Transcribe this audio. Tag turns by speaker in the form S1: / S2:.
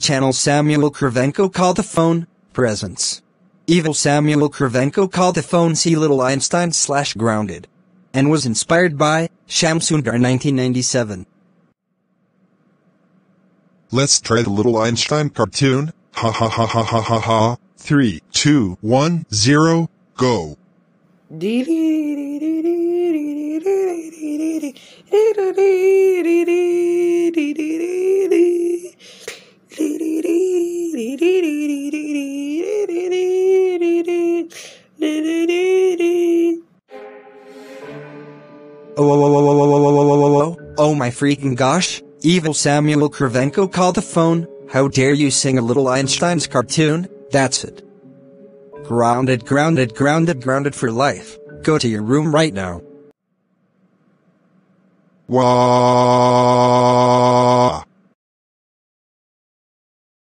S1: channel Samuil Krivenko called the phone, presents. Evil Samuil Krivenko called the phone See Little Einsteins / Grounded. And was inspired by Samuil 1997.
S2: Let's try the Little Einstein cartoon. Ha ha ha ha ha ha ha. 3, 2, 1, 0, go.
S1: Oh my freaking gosh, Evil Samuil Krivenko called the phone. How dare you sing a Little Einsteins cartoon? That's it. Grounded, grounded, grounded, grounded for life. Go to your room right now.
S2: Wow.